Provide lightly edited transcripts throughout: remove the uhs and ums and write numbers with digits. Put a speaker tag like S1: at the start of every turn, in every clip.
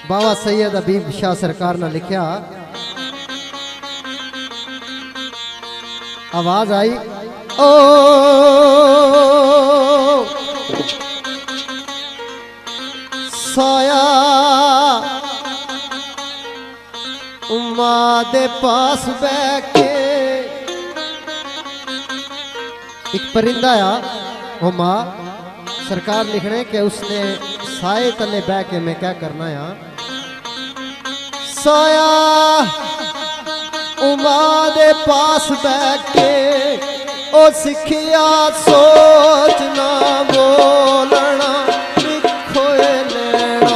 S1: बाबा सैयद हबीब शाह सरकार ने लिखा। आवाज आई ओ साया उम्मा दे पास बैठे। एक परिंदा आ उम्मा सरकार लिखने के उसने साए तले बह के मैं क्या करना है। साया उम्मा दे पास बैठे ओ सिखिया सोचना बोलना लिखोए लेना।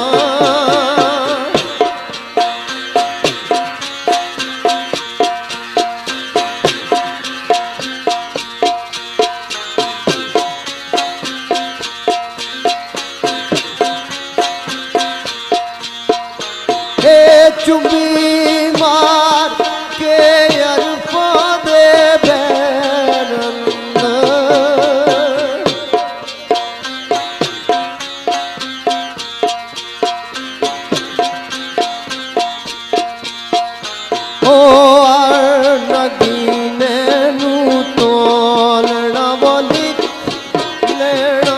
S1: ए चुम्बी मार के अरफा दे बैरन ओ नगीने नू तोलना बोली लेना।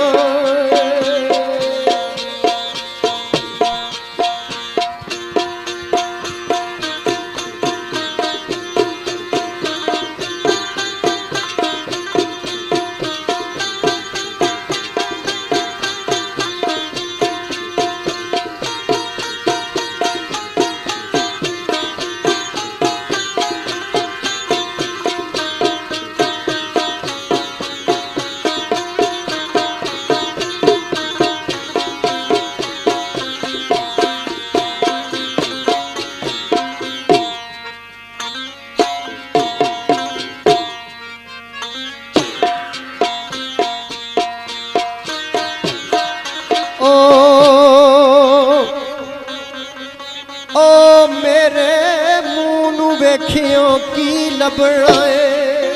S1: ओ मेरे मुंह नू वेखियो की लबना है।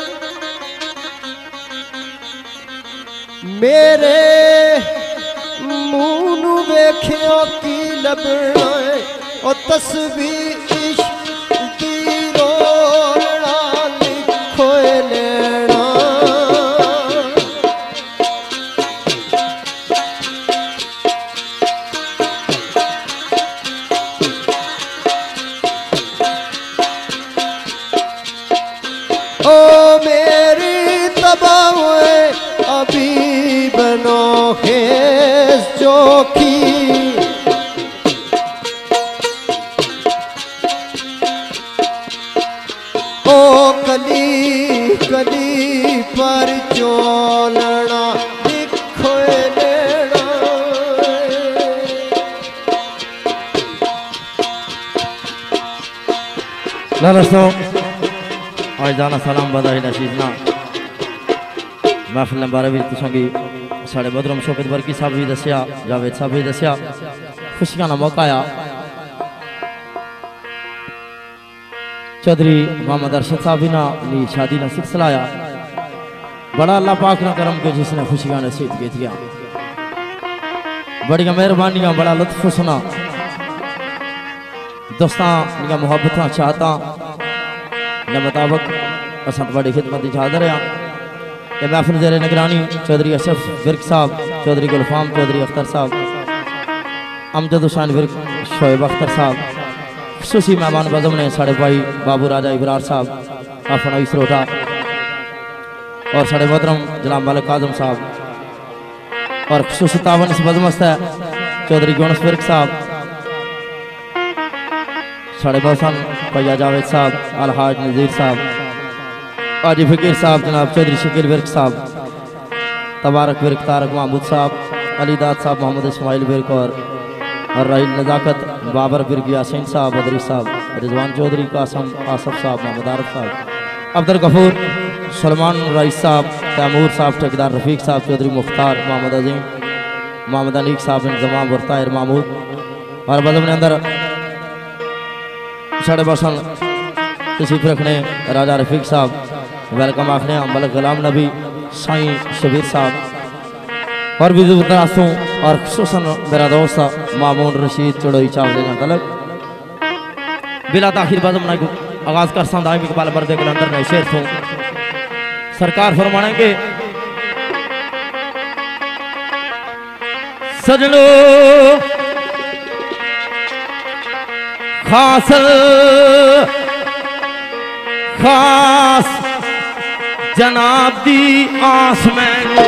S1: मेरे मुंह नू वेखियो की लबना है। ओ तस्वीर इश्क दी रोलना लिखोए लेना। ओ मेरी तबाह अभी बनो खेस चौकी। ओ कली कली पर चोलना लिखोए लेना।
S2: दोस्तों आज जाना सलाम बधाई नशीजना महफिल नंबर 12 तुसोंगी साढ़े बदरम शौकत बरकी साहब भी दसिया जावेद साहब भी दसिया खुशियां का मौका आया। चौधरी मोहम्मद अरशद साहब ना ली शादी ना सिलसिला आया। बड़ा अल्लाह पाक ना करम के जिसने खुशियां नसीब की थी। बड़ी मेहरबानियां बड़ा लुत्फ सुना दोस्तां मोहब्बत चाहता मुताबिक असंत बड़ी खिदमत हाजिर हैं। ये महफिल ज़ेरे निगरानी चौधरी अशरफ विर्क साहब, चौधरी गुलफाम चौधरी अख्तर साहब, अमजद हुसैन विर्क, शोएब अख्तर साहब, खुसूसी मेहमान बज़म ने साढ़े भाई बाबू राजा इबरार साहब आफना इसरोटा और साढ़े मोहतरम जनाब मलिक काज़म साहब और खुसूसी तावन इस बज़मस्त है चौधरी यूनुस विर्क साहब, साढ़े मोहसन भैया जावेद साहब, अलहाज नज़ीर साहब, हाजी फ़कीर साहब, जनाब चौधरी शकील विर्क साहब, तबारक विर्क, तारक महमूद साहब, अलीदाद साहब, मोहम्मद इस्माइल विर्क और राहिल नज़ाकत, बाबर विर्क, यासीन साहब, बदरी साहब, रिजवान चौधरी, कासम आसफ साहब, मोहम्मद आरफ साहब, अब्दुल गफूर, सलमान रईस साहब, तैमूर साहब, ठेकेदार रफ़ीक साहब, चौधरी मुख्तार, मोहम्मद अजीम, मोहम्मद अनीक साहब, इंतज़ाम और ताहिर महमूद और बज़म ने अंदर साढ़े बसन तशरीफ रखने राजा रफीक साहब, वेलकम आखने मलिक गुलाम नबी, साईं शबीर साहब और भी ज़बरदस्त और खुसूसन मेरा दोस्त मामून रशीद चढ़ोई चावले का तलब बिला ताखिर बज़म ना आगाज कर दाइम इकबाल बर्दे के अंदर मैं शेर हूँ। सरकार फरमाने के सजनो खास खास जनाब दी आस मैनू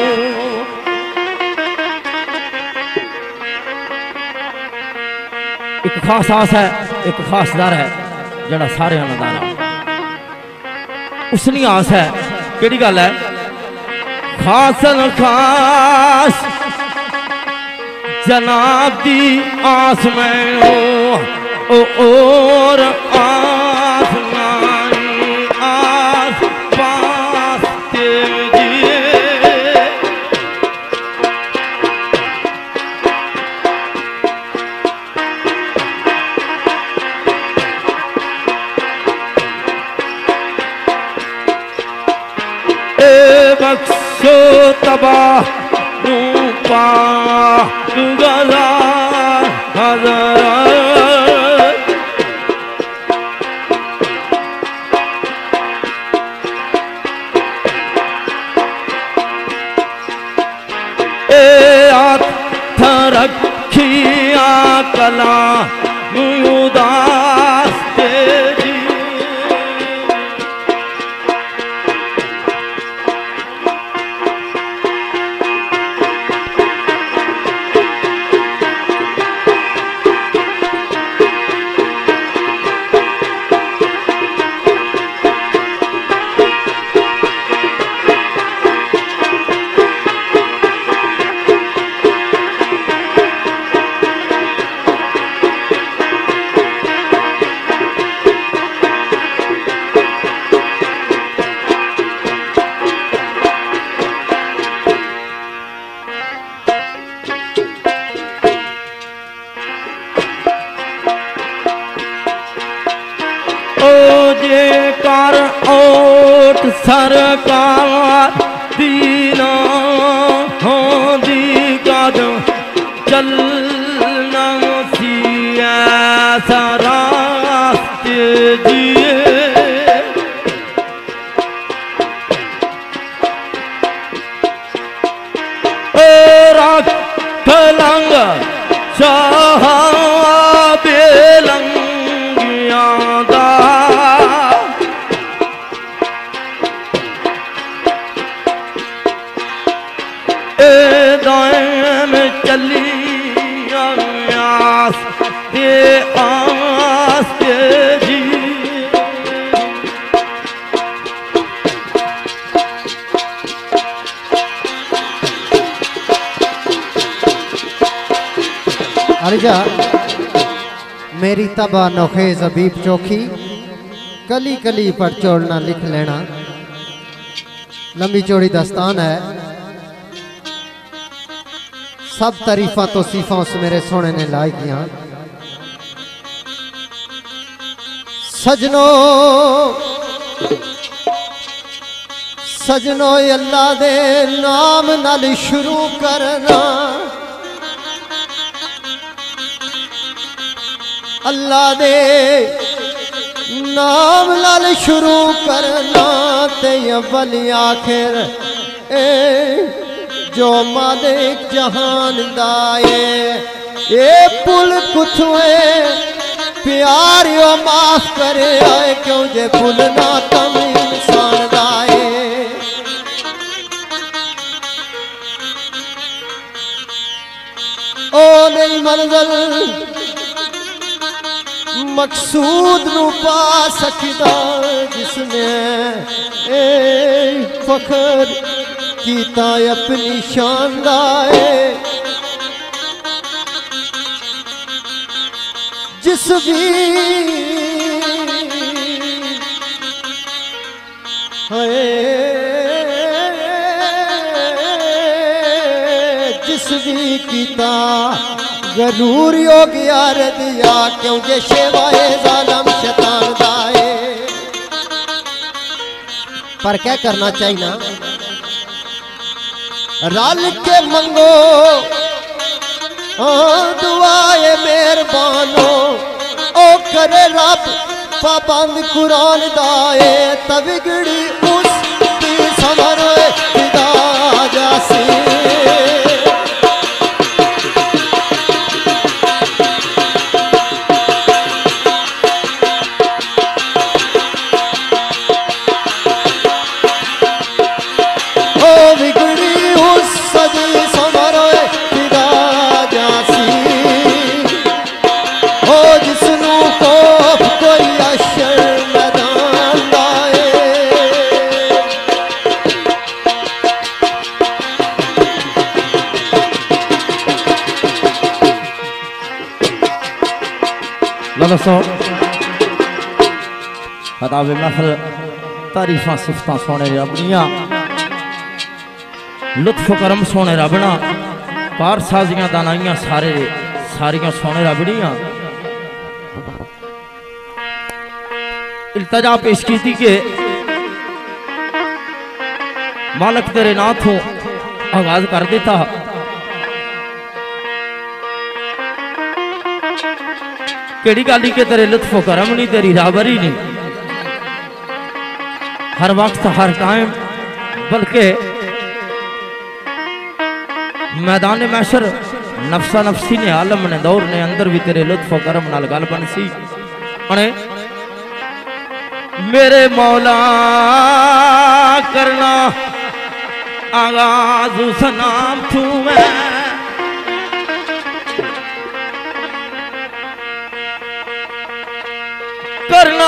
S2: एक खास आस है, एक खास दर है जड़ा सारे दार उसनी आस है। केड़ी गल है? खासन खास जनाब दी आस मैनू और आस नानी आस पास तेजिए ए बख्शो तबाह रूपा गला हज़रा रखिया कला उदास तेरी कर ओट सरकार दीना हो दी कदम चलना सी ऐसा रास्ते जिए रख लंग शाह बेलंगिया दा चली आस ते जी
S1: अर्जा मेरी तबा नोखे ज़बीब चोखी कली कली पर चोड़ना लिख लेना। लंबी चौड़ी दास्तान है, सब तारीफा तो सीफा उस मेरे सोने ने लाई किया। सजनो सजनो अल्लाह दे नाम नाल शुरू करना, अल्लाह दे नाम नाल शुरू करना ते अव्वल आखिर जो मालिक जहान दाए ये पुल कुथुए प्यार यो माफ करे आए क्यों जे पुल ना तम इंसान दाए। ओ नहीं मंजिल मकसूद नू पा सकदा जिसने फखर कीता अपनी शान दाए। जिस भी जिस भी कीता गरूर योग यार दिया क्यों जे शेवाए जालम शैतान दाए। पर क्या करना चाहिए? रल के मंगो करे रब पाबंद कुरान दाए तबिगड़ी उस दी समर फिदा जासी
S2: खताबे महफिल तारीफा सिफत सोने रबनिया लुत्फ करम सोने रबना कार साजियां दानाइयां सारियां सोने रबनिया इल्तजा पेश की थी के मालक तेरे नाथों आगाज कर देता केड़ी गाली के तेरे लुत्फो करम नहीं तेरी राबरी नहीं हर वक्त हर टाइम बल्कि मैदान मैशर नफसा नफसी ने आलम ने दौर ने अंदर भी तेरे लुत्फो करम नाल गल बन सी अने मेरे मौला करना आगाज उस नाम तू मैं करना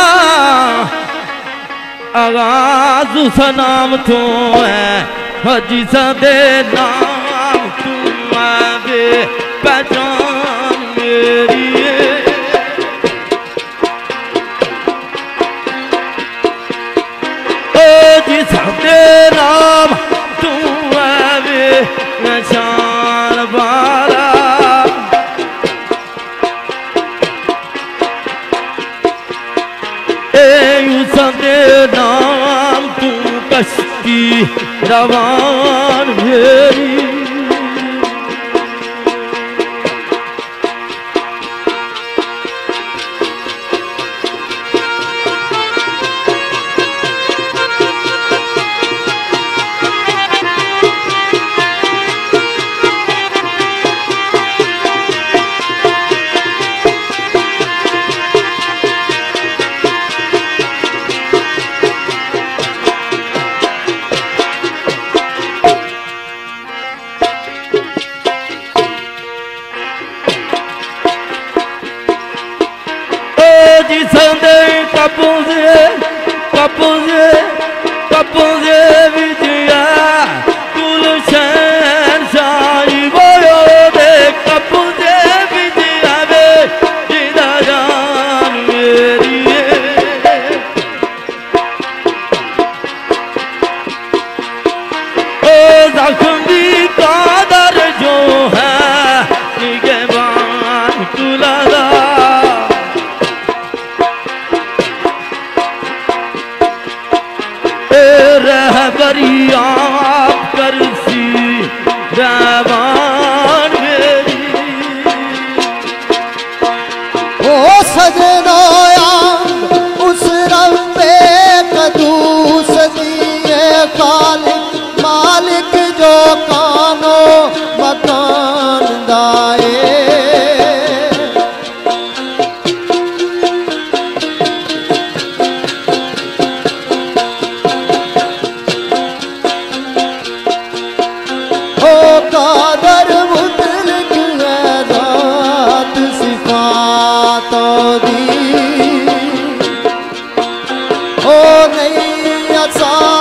S2: आगाज उस नाम तू है जिस दे नाम तू है पहचान मेरी जिस दे नाम तू है पहचान वाला नाम तू कश्ती रवान मेरी कपूजे विजया गुलशन शाही बोयो दे कपूजे विजया वे जिदा जान मेरी ओ जख्मी कादर जो है निगहबान कुलादा रहबरी आप करसी रवान मेरी
S1: ओ सजना उस रब्बे कदूस दिए खालिक मालिक जो कानो मकान दाए कादर मुतलक है ज़ात सिफ़ातों दी ओ नहीं असा